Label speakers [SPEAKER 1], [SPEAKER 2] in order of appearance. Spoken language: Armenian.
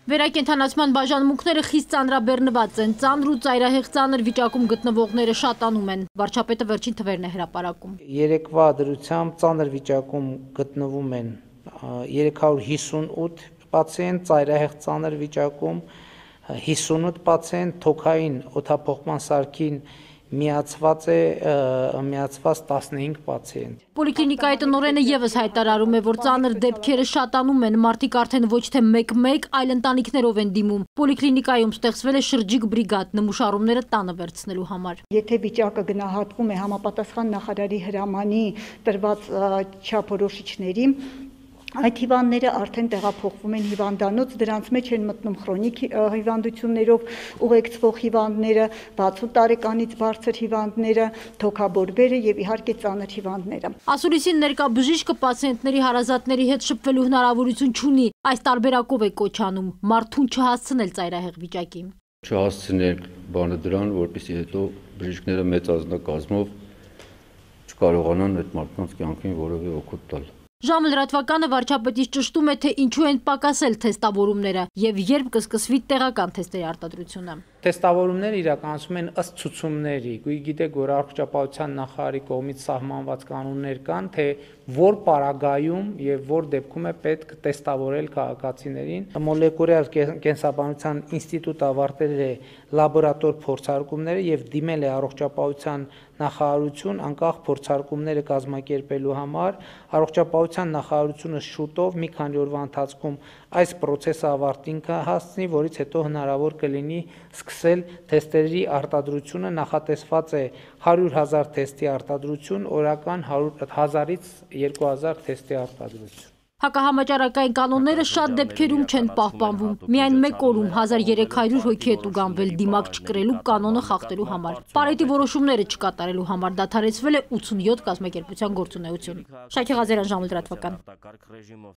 [SPEAKER 1] Վերակենդանացման բաժանմունքները խիստ ծանրաբեռնված են, ծանր ու ծայրահեղ ծանր վիճակում գտնվողները շատանում են։ Վարչապետը վերջին թվերն է հրապարակում։
[SPEAKER 2] Երեկվա դրությամբ ծանր վիճակում գտնվում են 358 պացիենտ, ծայրահեղ ծանր վիճակում 58 պացիենտ, թոքային օդափոխման սարքին միացված 15 պացիենտ։
[SPEAKER 1] Պոլիկլինիկայի տնօրենը ևս հայտարարում է, որ ծանր դեպքերը շատանում են, մարդիկ արդեն ոչ թե մեկ-մեկ, այլ ընտանիքներով են դիմում։ Պոլիկլինիկայում ստեղծվել է շրջիկ բրիգադ նմուշարումները տանը վերցնելու համար։
[SPEAKER 3] Եթե վիճակը գնահատվում է համապատասխան նախարարի հրամանի տրված չափորոշիչների, այդ հիվանդները արդեն տեղափոխվում են հիվանդանոց, դրանց մեջ են մտնում քրոնիկ հիվանդություններով ուղեկցվող հիվանդները, 60 տարեկանից բարձր հիվանդները, թոքաբորբերը եւ իհարկե ծանր հիվանդները։
[SPEAKER 1] Ասուլիսին ներկա բժիշկը պացիենտների հարազատների հետ շփվելու հնարավորություն չունի, այս տարբերակով է կոչ անում մարդուն չհասցնել ծայրահեղ վիճակին։
[SPEAKER 4] Չհասցնել բանը դրան, որպեսզի հետո բժիշկները մեծ ազնվակազմով չկարողանան այդ մարդկանց կյանքին որևէ օգուտ տալ։
[SPEAKER 1] Ժամը լրատվականը վարչապետից ճշտում է, թե ինչու են պակասել թեստավորումները եւ երբ կսկսվի տեղական թեստերի արտադրությունը։
[SPEAKER 2] Թեստավորումները իրականացում են ըստ ցուցումների։ Գիտեք, որ առողջապահության նախարարի կողմից սահմանված կանոններ կան, թե որ պարագայում եւ որ դեպքում է պետք տեստավորել քաղաքացիներին։ Մոլեկուլյար կենսաբանության ինստիտուտը ավարտել է լաբորատոր փորձարկումները եւ դիմել է առողջապահության նախարարություն անկախ փորձարկումները կազմակերպելու համար։ Առողջապահության նախարարությունը շուտով մի քանի օրվա ընթացքում այս process-ը ավարտին կհասցնի, որից հետո հնարավոր կլինի սկսել թեստերի արտադրությունը։ Նախատեսված է 100,000 թեստի արտադրություն, օրական 1000-ից 2000 թեստի արտադրություն։
[SPEAKER 1] Հակահամաճարակային կանոնները շատ դեպքերում չեն պահպանվում։ Միայն մեկ օրում 1300 հոգի է տուգանվել դիմակ չկրելու կանոնը խախտելու համար։ Պարետի որոշումները չկատարելու համար դադարեցվել է 87 կազմակերպության գործունեություն։ Շաքե Ղազարյան, ժամը լրատվական։